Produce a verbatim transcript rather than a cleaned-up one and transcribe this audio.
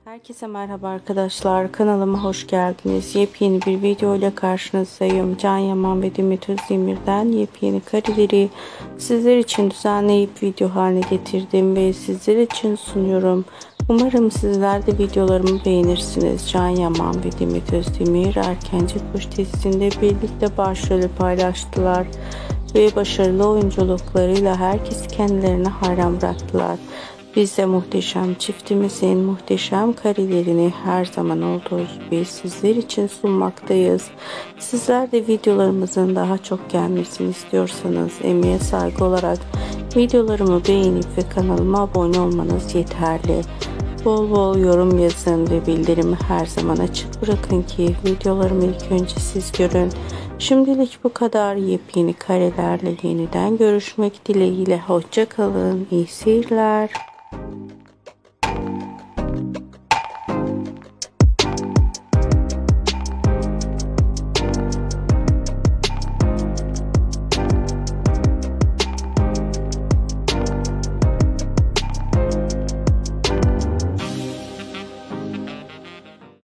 Herkese merhaba arkadaşlar, kanalıma hoş geldiniz. Yepyeni bir video ile karşınızdayım. Can Yaman ve Demet Özdemir'den yepyeni kareleri sizler için düzenleyip video haline getirdim ve sizler için sunuyorum. Umarım sizler de videolarımı beğenirsiniz. Can Yaman ve Demet Özdemir Erkenci Kuş dizisinde birlikte başrolü paylaştılar ve başarılı oyunculuklarıyla herkes kendilerine hayran bıraktılar. Biz de muhteşem çiftimizin muhteşem karelerini her zaman olduğu gibi sizler için sunmaktayız. Sizler de videolarımızın daha çok gelmesini istiyorsanız emeğe saygı olarak videolarımı beğenip ve kanalıma abone olmanız yeterli. Bol bol yorum yazın ve bildirimi her zaman açık bırakın ki videolarımı ilk önce siz görün. Şimdilik bu kadar. Yepyeni karelerle yeniden görüşmek dileğiyle. Hoşça kalın. İyi seyirler.